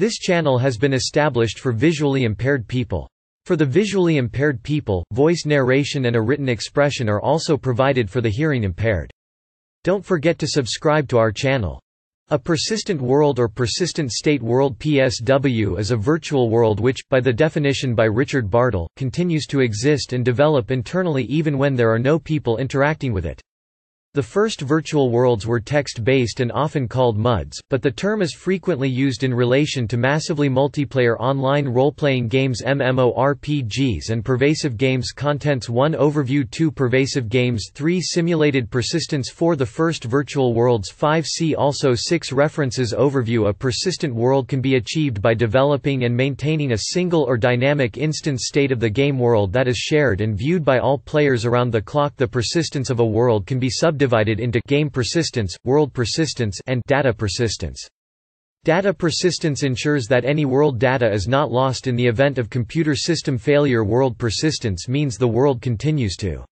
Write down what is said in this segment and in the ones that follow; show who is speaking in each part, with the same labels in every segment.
Speaker 1: This channel has been established for visually impaired people. For the visually impaired people, voice narration and a written expression are also provided for the hearing impaired. Don't forget to subscribe to our channel. A persistent world or persistent state world (PSW) is a virtual world which, by the definition by Richard Bartle, continues to exist and develop internally even when there are no people interacting with it. The first virtual worlds were text-based and often called MUDs, but the term is frequently used in relation to massively multiplayer online role-playing games MMORPGs and Pervasive Games Contents 1 Overview 2 Pervasive Games 3 Simulated Persistence 4 The first virtual worlds 5 See also 6 References Overview A persistent world can be achieved by developing and maintaining a single or dynamic instance state of the game world that is shared and viewed by all players around the clock. The persistence of a world can be subdivided into game persistence, world persistence, and data persistence. Data persistence ensures that any world data is not lost in the event of computer system failure. World persistence means the world continues to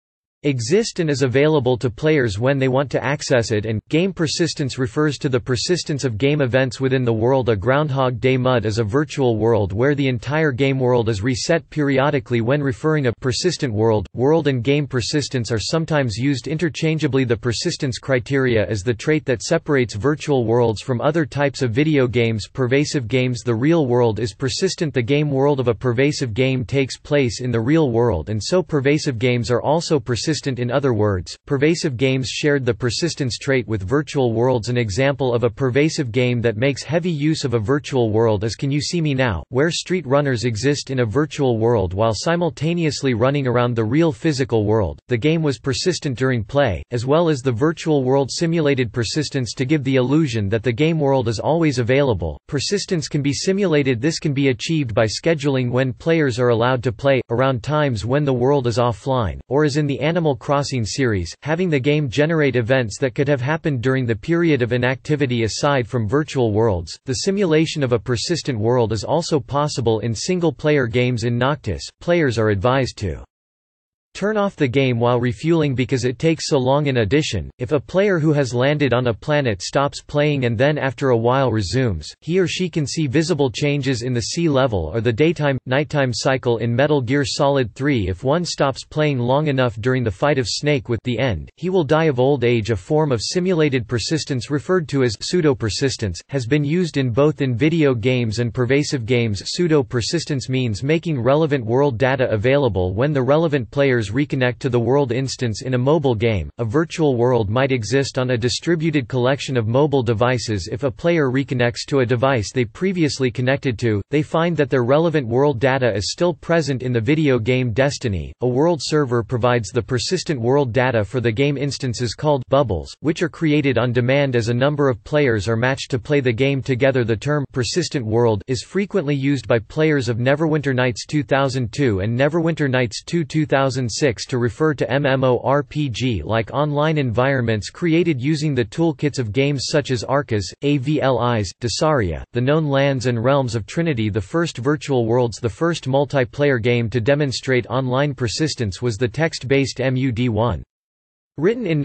Speaker 1: exist and is available to players when they want to access it, and game persistence refers to the persistence of game events within the world. A Groundhog Day MUD is a virtual world where the entire game world is reset periodically. When referring to persistent world, world and game persistence are sometimes used interchangeably. The persistence criteria is the trait that separates virtual worlds from other types of video games. Pervasive games. The real world is persistent. The game world of a pervasive game takes place in the real world, and so pervasive games are also persistent. In other words, pervasive games shared the persistence trait with virtual worlds. An example of a pervasive game that makes heavy use of a virtual world is Can You See Me Now, where street runners exist in a virtual world while simultaneously running around the real physical world. The game was persistent during play, as well as the virtual world simulated persistence to give the illusion that the game world is always available. Persistence can be simulated. This can be achieved by scheduling when players are allowed to play, around times when the world is offline, or as in the Animal Crossing series, having the game generate events that could have happened during the period of inactivity. Aside from virtual worlds, the simulation of a persistent world is also possible in single-player games. In Noctis, players are advised to turn off the game while refueling because it takes so long. In addition, if a player who has landed on a planet stops playing and then after a while resumes, he or she can see visible changes in the sea level or the daytime-nighttime cycle. In Metal Gear Solid 3, if one stops playing long enough during the fight of Snake with the end, he will die of old age. A form of simulated persistence referred to as pseudo-persistence has been used in both in video games and pervasive games. Pseudo-persistence means making relevant world data available when the relevant players reconnect to the world instance. In a mobile game, a virtual world might exist on a distributed collection of mobile devices. If a player reconnects to a device they previously connected to, they find that their relevant world data is still present in the video game Destiny. A world server provides the persistent world data for the game instances called bubbles, which are created on demand as a number of players are matched to play the game together. The term persistent world is frequently used by players of Neverwinter Nights 2002 and Neverwinter Nights 2 2006 to refer to MMORPG-like online environments created using the toolkits of games such as Arcas, AVLIs, Desaria, the known lands and realms of Trinity. The first virtual worlds. The first multiplayer game to demonstrate online persistence was the text-based MUD1. Written in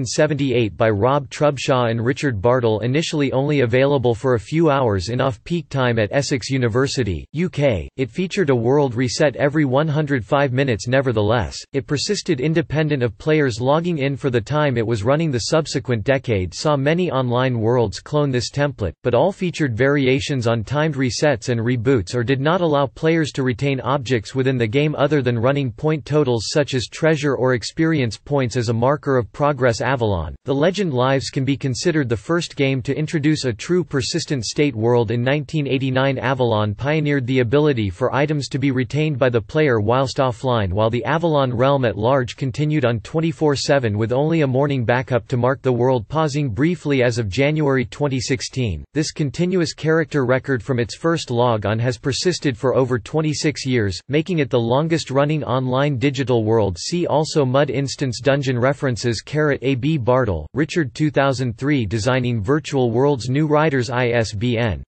Speaker 1: 1978 by Rob Trubshaw and Richard Bartle, initially only available for a few hours in off-peak time at Essex University, UK, it featured a world reset every 105 minutes. Nevertheless, it persisted independent of players logging in for the time it was running. The subsequent decade saw many online worlds clone this template, but all featured variations on timed resets and reboots or did not allow players to retain objects within the game other than running point totals such as treasure or experience points as a marker of progress. Avalon, The Legend Lives can be considered the first game to introduce a true persistent state world. In 1989, Avalon pioneered the ability for items to be retained by the player whilst offline, while the Avalon realm at large continued on 24/7 with only a morning backup to mark the world pausing briefly. As of January 2016, this continuous character record from its first log on has persisted for over 26 years, making it the longest-running online digital world. See also MUD Instance Dungeon References. A.B. Bartle, Richard 2003 Designing Virtual Worlds. New Writers ISBN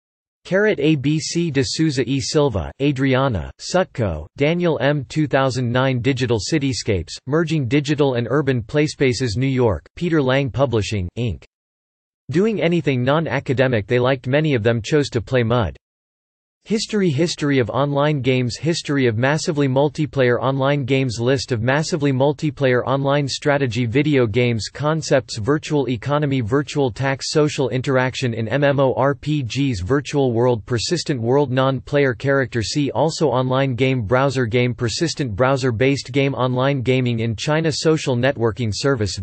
Speaker 1: ABC de Souza E. Silva, Adriana, Sutko, Daniel M. 2009 Digital Cityscapes, Merging Digital and Urban Playspaces. New York, Peter Lang Publishing, Inc. Doing anything non-academic they liked. Many of them chose to play Mud. History of online games. History of massively multiplayer online games. List of massively multiplayer online strategy video games. Concepts. Virtual economy, virtual tax, social interaction in MMORPGs, virtual world, persistent world, non-player character. See also online game, browser game, persistent browser-based game, online gaming in China, social networking service.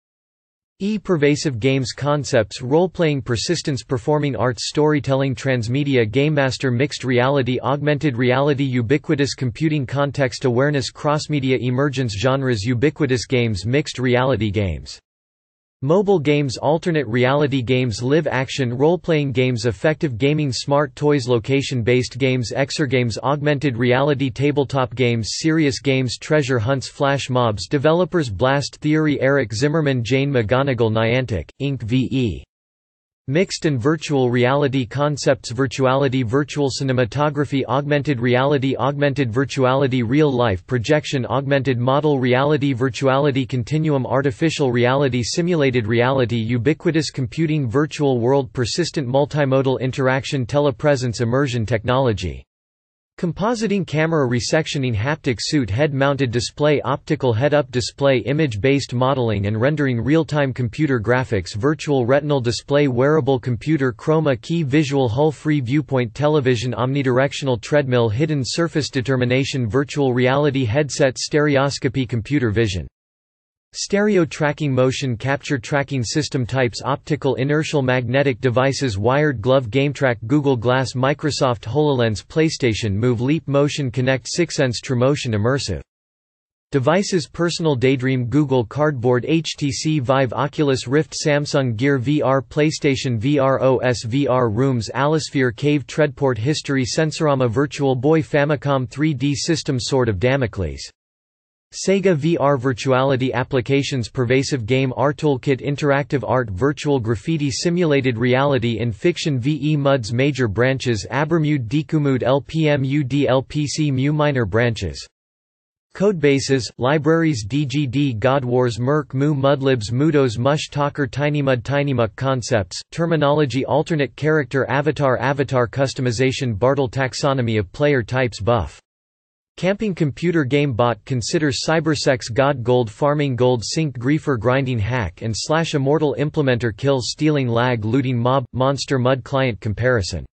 Speaker 1: Pervasive games. Concepts, role-playing, persistence, performing arts, storytelling, transmedia, game master, mixed reality, augmented reality, ubiquitous computing, context awareness, crossmedia, emergence, genres, ubiquitous games, mixed reality games. Mobile games, alternate reality games, live action role-playing games, effective gaming, smart toys, location-based games, exergames, augmented reality, tabletop games, serious games, treasure hunts, flash mobs. Developers: Blast Theory, Eric Zimmerman, Jane McGonigal, Niantic, Inc. v.e. Mixed and virtual reality concepts, virtuality, virtual cinematography, augmented reality, augmented virtuality, real-life projection, augmented model reality, virtuality continuum, artificial reality, simulated reality, ubiquitous computing, virtual world, persistent multimodal interaction, telepresence, immersion technology. Compositing, camera resectioning, haptic suit, head-mounted display, optical head-up display, image-based modeling and rendering, real-time computer graphics, virtual retinal display, wearable computer, chroma key, visual hull-free viewpoint, television, omnidirectional treadmill, hidden surface determination, virtual reality headset, stereoscopy, computer vision. Stereo tracking, motion capture tracking system. Types: optical, inertial magnetic devices, wired glove, GameTrack, Google Glass, Microsoft HoloLens, PlayStation Move, Leap Motion, Kinect, Sixense, TrueMotion, immersive devices, personal daydream, Google Cardboard, HTC Vive, Oculus Rift, Samsung Gear VR, PlayStation VR OS, VR Rooms, Alisphere, Cave, Treadport, History, Sensorama, Virtual Boy, Famicom 3D System, Sword of Damocles. Sega VR, virtuality applications, pervasive game, RToolkit, interactive art, virtual graffiti, simulated reality in fiction, VE MUD's major branches, Abermud, Decumud, LPMUD, LPC, minor branches. Codebases, libraries, DGD, GodWars, Merc, Mu, Mudlibs, Mudos, Mush, Talker, TinyMud, concepts, terminology, alternate character, avatar, avatar customization, Bartle taxonomy of player types, buff. Camping, computer game, bot, consider, cybersex, god, gold farming, gold sink, griefer, grinding, hack and slash, immortal, implementer, kill, stealing, lag, looting, mob, monster, mud, client, comparison.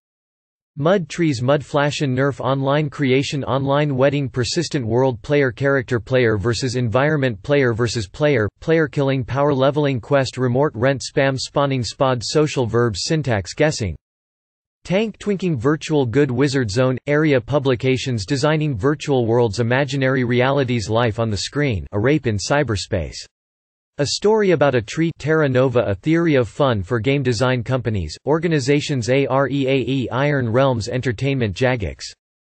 Speaker 1: Mud trees, mud, flashin', nerf, online creation, online wedding, persistent world, player character, player versus environment, player versus player, player killing, power leveling, quest, remote, rent, spam, spawning, spod, social verbs, syntax, guessing. Tank, twinking, virtual good, wizard zone, area, publications, designing virtual worlds, imaginary realities, life on the screen, a rape in cyberspace. A story about a tree, Terra Nova, a theory of fun for game design companies, organizations, AREAE, Iron Realms Entertainment, Jagex.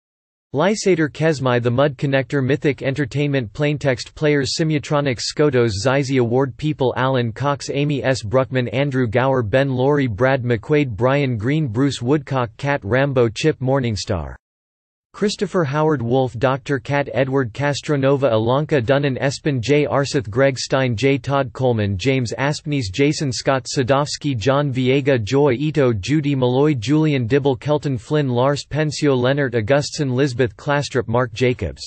Speaker 1: Lysator, Kesmai, The Mud Connector, Mythic Entertainment, Plaintext Players, Simutronics, Skotos, Zyzie Award People, Alan Cox, Amy S. Bruckman, Andrew Gower, Ben Laurie, Brad McQuaid, Brian Green, Bruce Woodcock, Cat Rambo, Chip Morningstar. Christopher Howard Wolf, Dr. Cat, Edward Castronova, Alonka Dunnan, Espen J. Arseth, Greg Stein, J. Todd Coleman, James Aspney's, Jason Scott, Sadovsky, John Viega, Joy Ito, Judy Malloy, Julian Dibble, Kelton Flynn, Lars Pensio, Leonard Augustson, Lisbeth Klastrup, Mark Jacobs.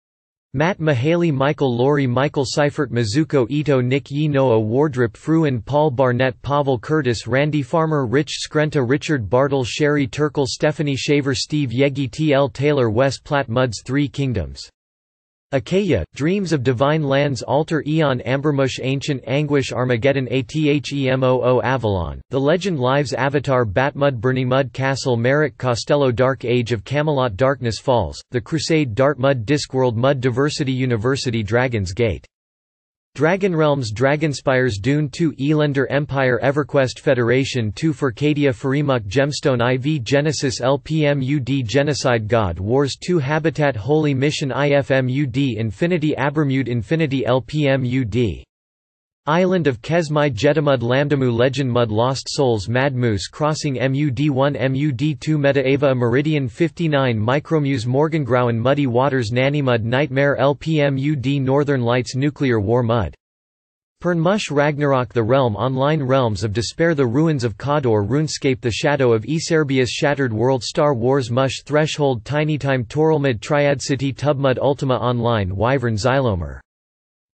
Speaker 1: Matt Mahaley, Michael Laurie, Michael Seifert, Mizuko Ito, Nick Yi, Noah Wardrip, Fruin, Paul Barnett, Pavel Curtis, Randy Farmer, Rich Skrenta, Richard Bartle, Sherry Turkle, Stephanie Shaver, Steve Yegi, T.L. Taylor, Wes Platt, Muds, Three Kingdoms. Achaia, Dreams of Divine Lands, Alter Eon, Ambermush, Ancient Anguish, Armageddon, Athemoo, Avalon, The Legend Lives, Avatar, Batmud, Burningmud Castle, Merrick Costello, Dark Age of Camelot, Darkness Falls, The Crusade, Dartmud, Discworld, Mud Diversity University, Dragon's Gate. Dragon Realms, Dragonspires, Dune 2, Elender Empire, EverQuest, Federation 2, Furcadia, Farimuk, Gemstone IV, Genesis, LPMUD, Genocide, God Wars 2, Habitat, Holy Mission, IFMUD, Infinity, Abermud, Infinity, LPMUD. Island of Kesmai, Jetamud, Lambdamu, Legend, Mud, Lost Souls, Mad Moose Crossing, MUD1, MUD2, Metaeva, Meridian 59, Micromuse, Morgengrauen, Muddy Waters, Nannymud, Nightmare, LPMUD, Northern Lights, Nuclear War, Mud. Pern Mush Ragnarok The Realm Online Realms of Despair The Ruins of Kador RuneScape The Shadow of Eserbius Shattered World Star Wars Mush Threshold Tinytime Toralmud Triad City Tubmud Ultima Online Wyvern Xylomer